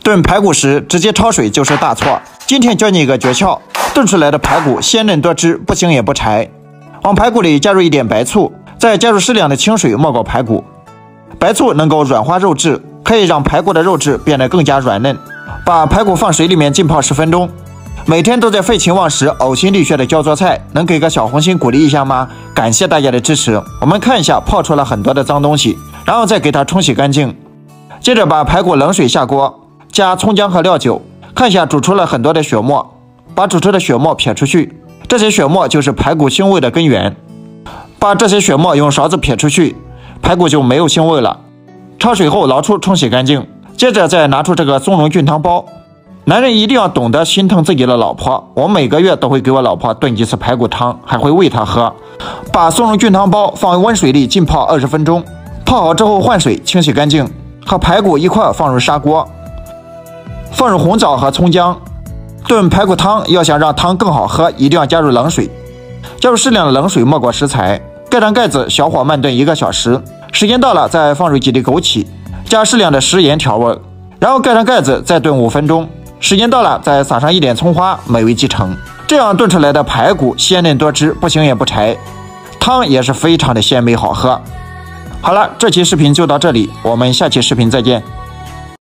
炖排骨时直接焯水就是大错。今天教你一个诀窍，炖出来的排骨鲜嫩多汁，不腥也不柴。往排骨里加入一点白醋，再加入适量的清水没过排骨。白醋能够软化肉质，可以让排骨的肉质变得更加软嫩。把排骨放水里面浸泡10分钟。每天都在废寝忘食、呕心沥血的教做菜，能给个小红心鼓励一下吗？感谢大家的支持。我们看一下，泡出了很多的脏东西，然后再给它冲洗干净。接着把排骨冷水下锅，加葱姜和料酒，看一下煮出了很多的血沫，把煮出的血沫撇出去，这些血沫就是排骨腥味的根源。把这些血沫用勺子撇出去，排骨就没有腥味了。焯水后捞出冲洗干净，接着再拿出这个松茸菌汤包。男人一定要懂得心疼自己的老婆，我每个月都会给我老婆炖几次排骨汤，还会喂她喝。把松茸菌汤包放温水里浸泡20分钟，泡好之后换水清洗干净，和排骨一块放入砂锅，放入红枣和葱姜。炖排骨汤要想让汤更好喝，一定要加入冷水，加入适量的冷水没过食材，盖上盖子，小火慢炖1个小时。时间到了再放入几粒枸杞，加适量的食盐调味，然后盖上盖子再炖5分钟。时间到了再撒上一点葱花，美味即成。这样炖出来的排骨鲜嫩多汁，不腥也不柴，汤也是非常的鲜美好喝。好了，这期视频就到这里，我们下期视频再见。